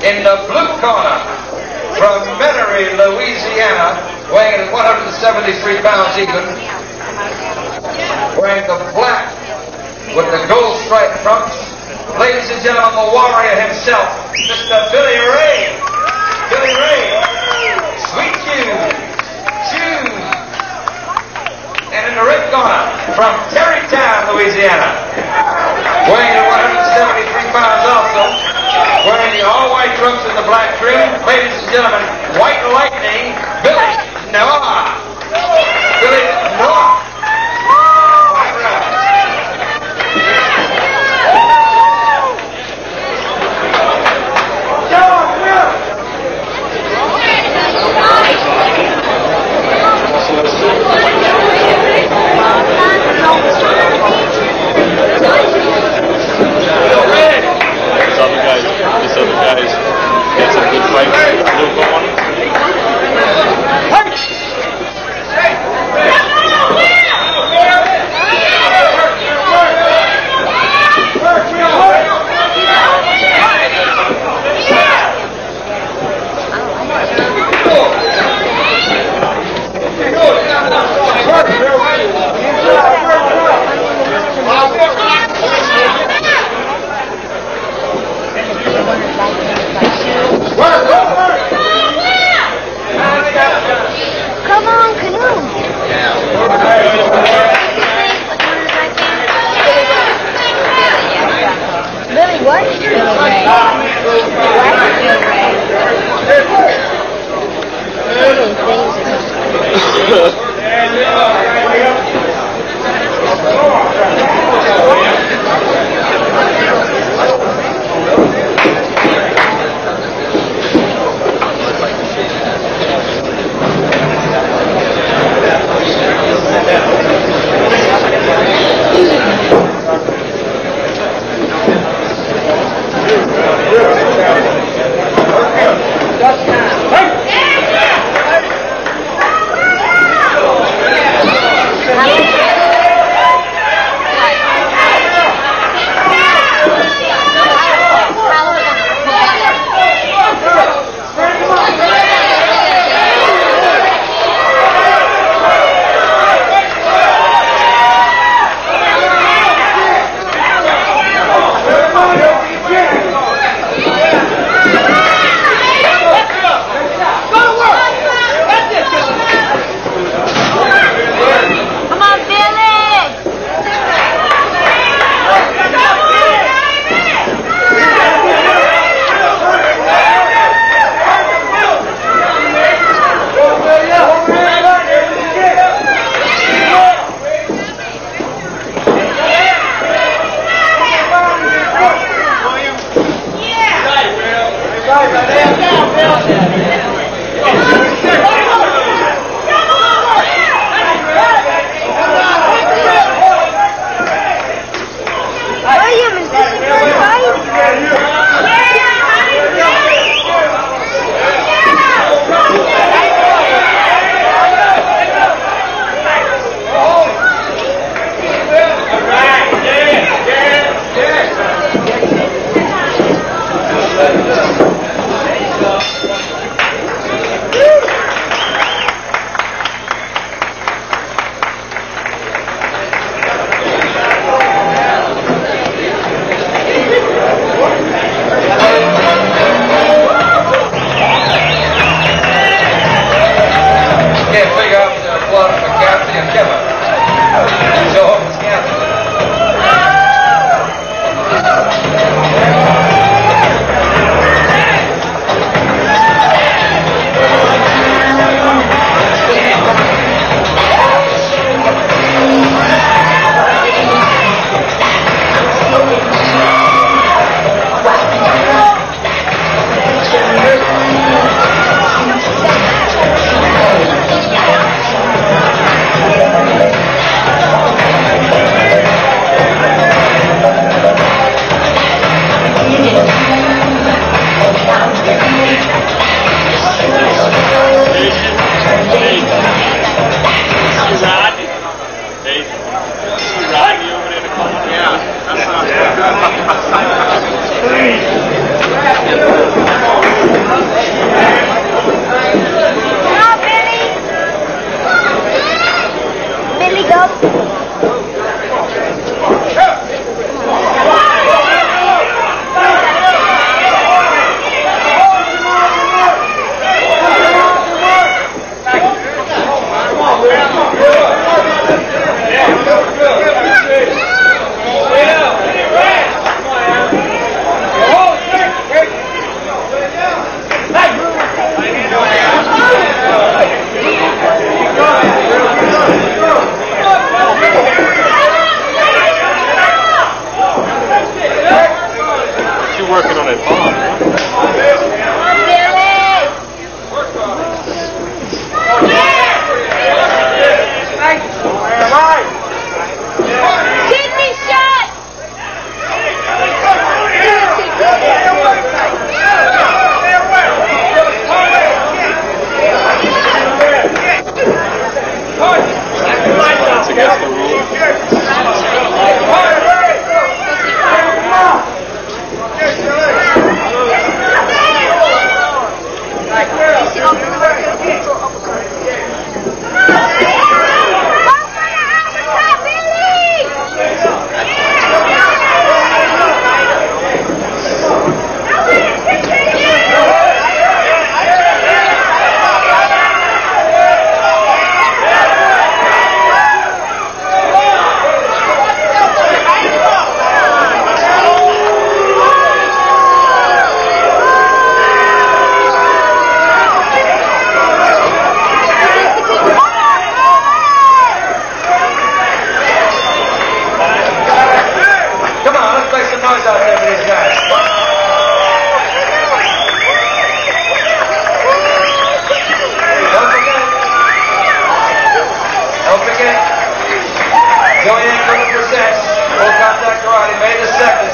In the blue corner, from Metairie, Louisiana, weighing 173 pounds even, wearing the black with the gold striped trunks, ladies and gentlemen, the warrior himself, Mr. Billy Ray. Billy Ray. Sweet Shoes. And in the red corner, from Terrytown, Louisiana, weighing 173 pounds also, wearing the all-white trunks and the black trim, ladies and gentlemen, White Lightning, Billy Noah. Billy Noah. This other guy's got some good fights. Luke on one. Come on, canoe. Billy what?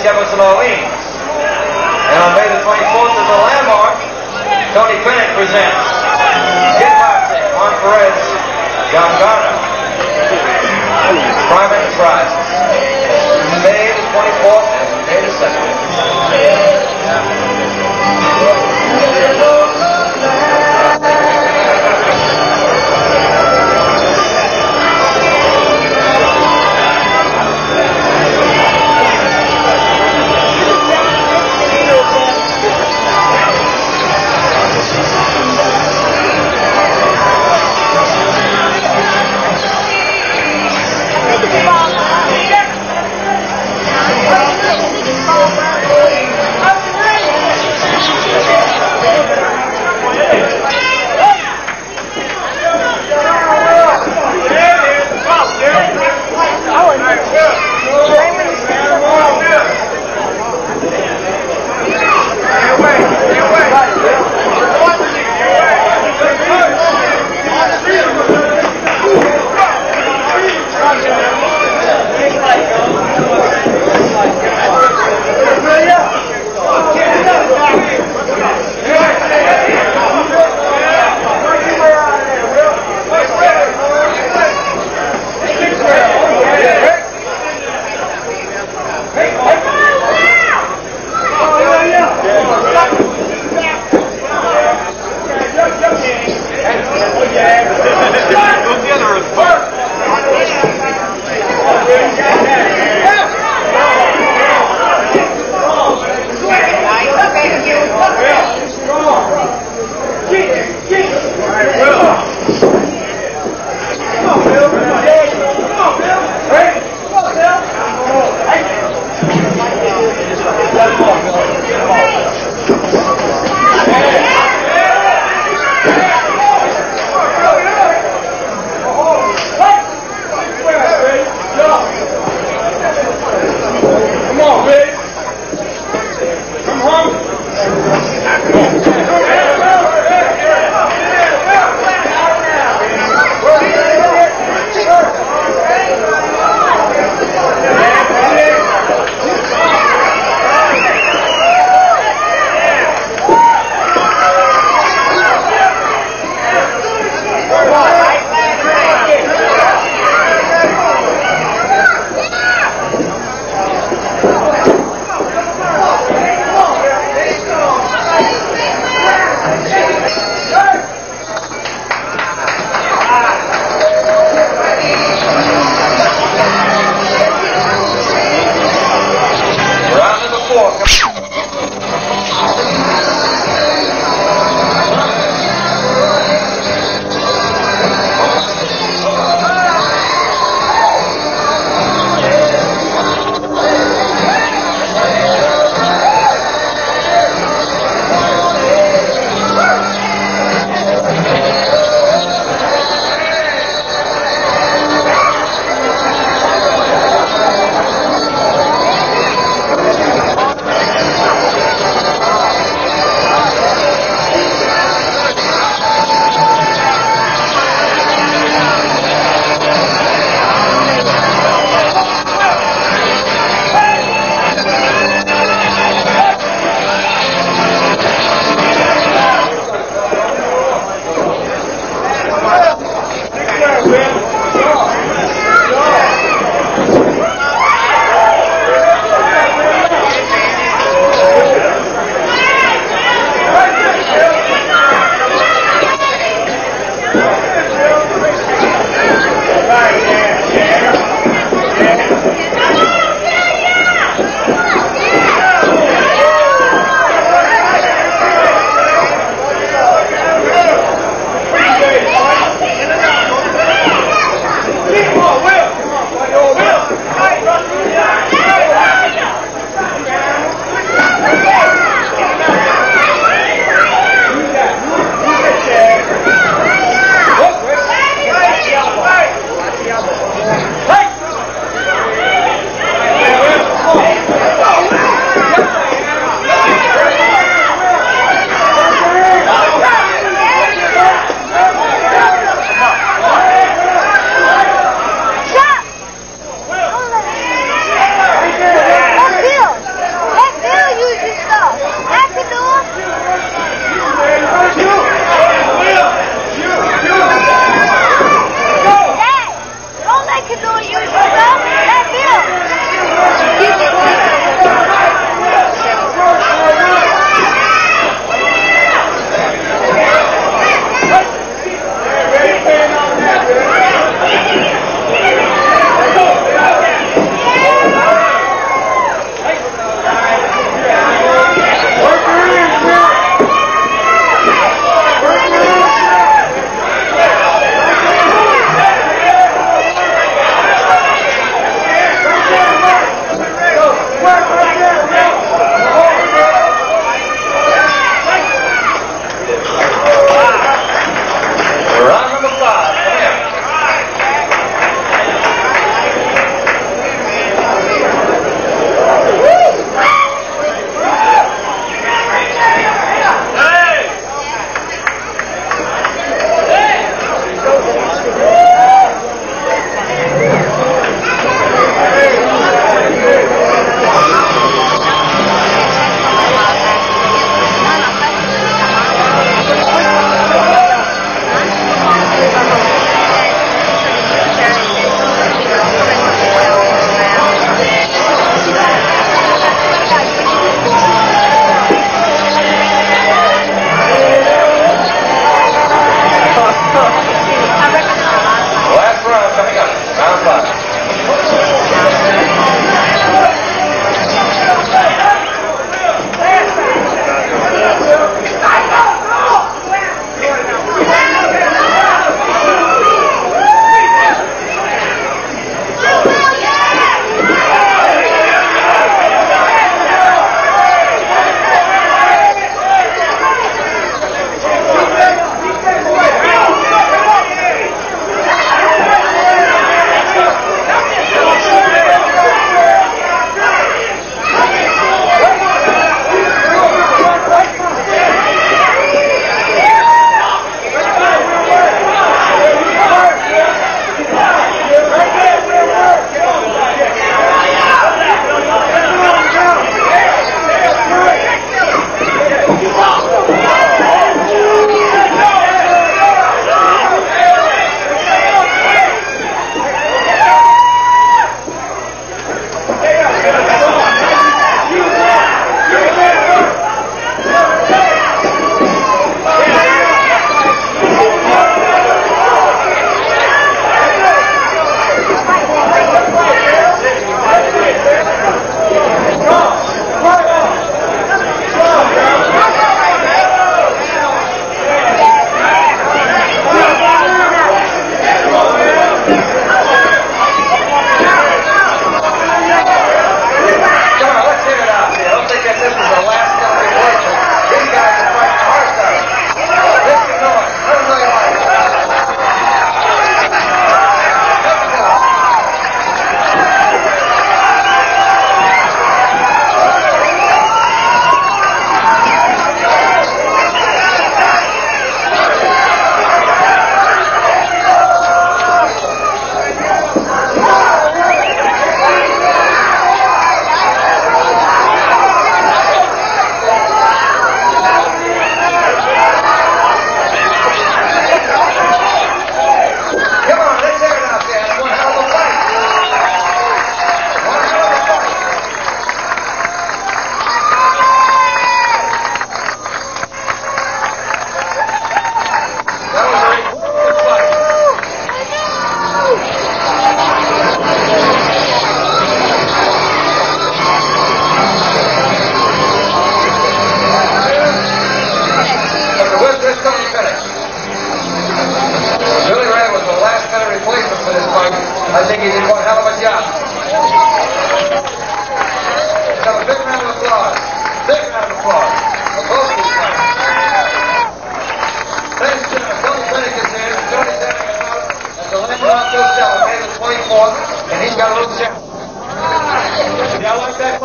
Jefferson Orleans. And on May the 24th at the Landmark, Tony Bennett presents Kid Moxie, Juan Perez, John Garner. Prime Enterprise. May the 24th and May the 2nd.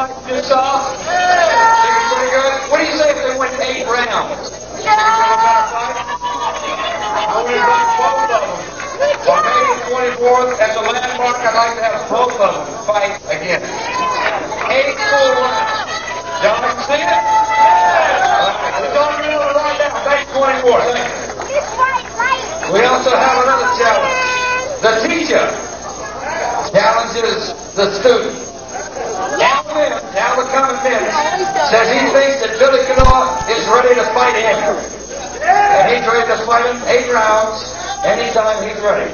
fight you just saw? Think it's pretty good? What do you say if they went 8 rounds? Think it's a better fight? I would invite both of them. On May the 24th, as a landmark, I'd like to have both of them fight again. 8 full rounds. Y'all like to see it? We're talking about it right now. May 24th. Thank you. We also have another challenge. The teacher challenges the student. Now the common man says he thinks that Billy Canor is ready to fight him. And he's ready to fight him 8 rounds anytime he's ready.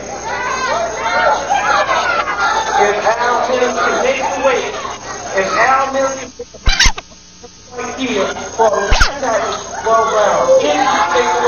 If Al Mills can make the weight, if Al Mills can right here for 12 rounds,